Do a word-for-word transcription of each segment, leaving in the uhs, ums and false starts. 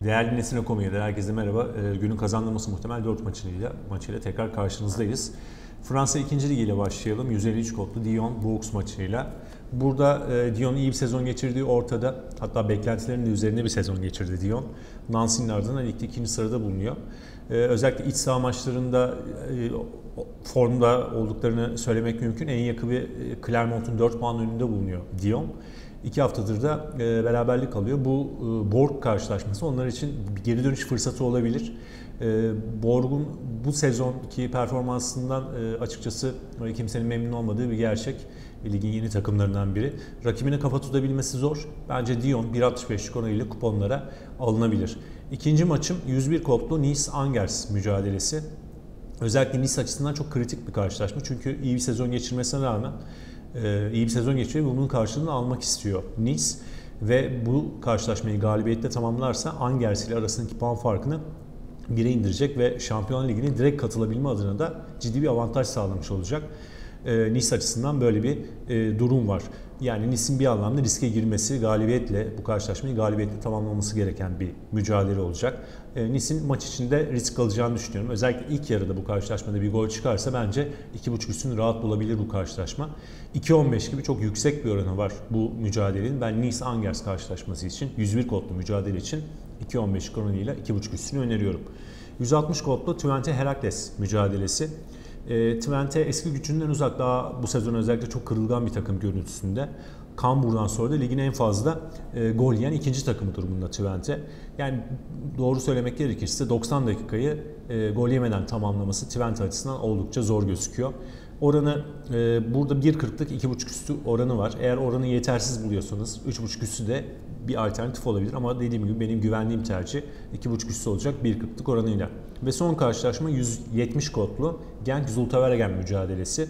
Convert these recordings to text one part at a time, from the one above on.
Değerli Nesine Komiya'da herkese merhaba. Ee, günün kazanılması muhtemel dört maçıyla, maçıyla tekrar karşınızdayız. Fransa ikinci Ligi ile başlayalım. yüz elli üç kodlu Dijon-Bourg maçıyla. Burada e, Dijon iyi bir sezon geçirdiği ortada. Hatta beklentilerin de üzerinde bir sezon geçirdi Dijon. Nancy'nin ardından ligde ikinci sırada bulunuyor. E, özellikle iç saha maçlarında e, formda olduklarını söylemek mümkün. En yakın bir Clermont'un dört puan önünde bulunuyor Dijon. İki haftadır da e, beraberlik alıyor. Bu e, Bourg karşılaşması onlar için bir geri dönüş fırsatı olabilir. E, Bourg'un bu sezonki performansından e, açıkçası kimsenin memnun olmadığı bir gerçek. Ligin yeni takımlarından biri. Rakibine kafa tutabilmesi zor. Bence Dijon bir virgül altmış beşlik oranıyla kuponlara alınabilir. İkinci maçım yüz bir kodlu Nice-Angers mücadelesi. Özellikle Nice açısından çok kritik bir karşılaşma. Çünkü iyi bir sezon geçirmesine rağmen iyi bir sezon geçiriyor ve bunun karşılığını almak istiyor Nice. Ve bu karşılaşmayı galibiyetle tamamlarsa Angers ile arasındaki puan farkını bire indirecek ve Şampiyonlar Ligi'ne direkt katılabilme adına da ciddi bir avantaj sağlamış olacak. Nice açısından böyle bir durum var. Yani Nice'in bir anlamda riske girmesi, galibiyetle bu karşılaşmayı galibiyetle tamamlaması gereken bir mücadele olacak. Nice'in maç içinde risk alacağını düşünüyorum. Özellikle ilk yarıda bu karşılaşmada bir gol çıkarsa bence iki buçuk üstünü rahat bulabilir bu karşılaşma. iki on beş gibi çok yüksek bir oranı var bu mücadelenin. Ben Nice-Angers karşılaşması için yüz bir kodlu mücadele için iki on beş oranıyla iki buçuk üstünü öneriyorum. yüz altmış kodlu Twente Herakles mücadelesi. E, Twente eski gücünden uzak, daha bu sezon özellikle çok kırılgan bir takım görüntüsünde. Cambuur'dan sonra da ligin en fazla e, gol yiyen ikinci takımı durumunda Twente. Yani doğru söylemek gerekirse doksan dakikayı e, gol yemeden tamamlaması Twente açısından oldukça zor gözüküyor. Oranı e, burada bir kırklık iki buçuk üstü oranı var. Eğer oranı yetersiz buluyorsanız üç buçuk üstü de bir alternatif olabilir ama dediğim gibi benim güvendiğim tercih iki buçuk üstü olacak bir kırklık oranıyla. Ve son karşılaşma yüz yetmiş kodlu Genk-Zultavergen mücadelesi.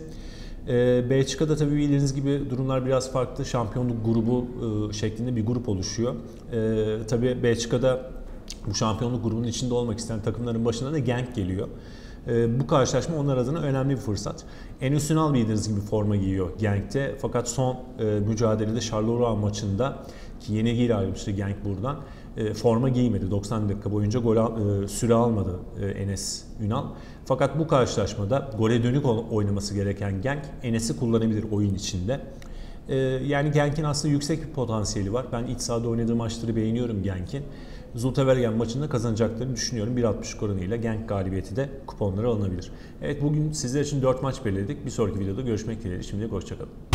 Ee, Belçika'da tabii bildiğiniz gibi durumlar biraz farklı. Şampiyonluk grubu e, şeklinde bir grup oluşuyor. E, tabii Belçika'da bu şampiyonluk grubunun içinde olmak isteyen takımların başına da Genk geliyor. E, bu karşılaşma onlar adına önemli bir fırsat. Enes Ünal bildiğiniz gibi forma giyiyor Genk'te. Fakat son e, mücadelede Charleroi maçında ki yenilgiyle ayrılmıştı Genk buradan. E, forma giymedi. doksan dakika boyunca gol al, e, süre almadı e, Enes Ünal. Fakat bu karşılaşmada gole dönük oynaması gereken Genk Enes'i kullanabilir oyun içinde. E, yani Genk'in aslında yüksek bir potansiyeli var. Ben iç sahada oynadığı maçları beğeniyorum Genk'in. Zultavergen maçında kazanacaklarını düşünüyorum. bir virgül altmış oranıyla Genk galibiyeti de kuponlara alınabilir. Evet, bugün sizler için dört maç belirledik. Bir sonraki videoda görüşmek dileğiyle. Şimdilik hoşçakalın.